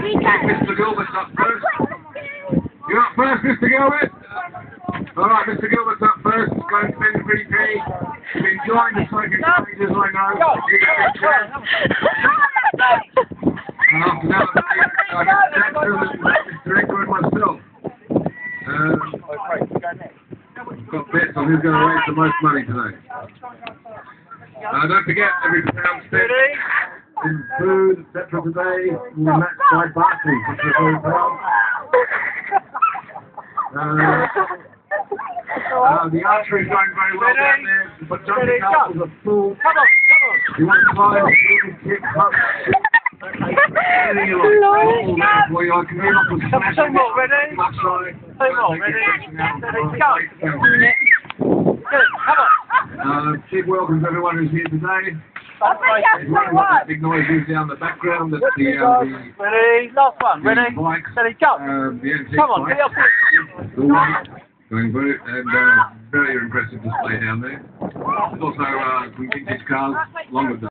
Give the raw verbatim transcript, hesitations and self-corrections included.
Mister Gilbert's up first. You're up first, Mister Gilbert. Alright, Mister Gilbert's up first. It's going to fate dot three G P. You've been enjoying the smoking stages, I know. You get a chair. And after that, I get the gentleman, Mister Edgar and myself. Um, got bets on who's going to raise the most money today. Uh, don't forget, every pound spent in food, et cetera today will be matched by Barclays, which is very proud. Uh, uh, the archery is going very well down there, but jumping castles are full. Come on, come on. You want to try and kick, punch, anything you like. All there for you. I can hear up with smashing. Two more, ready? Much like. Two more, ready? Ready, go. Good, come on. Uh, big welcome to everyone who's here today. Big noises down the background. That's the, uh, the ready, last one, the ready, bikes, ready, go. Uh, the antique Come on, bikes. get up here. Going through, and uh, very impressive display down there. There's also uh, some vintage cars, longer than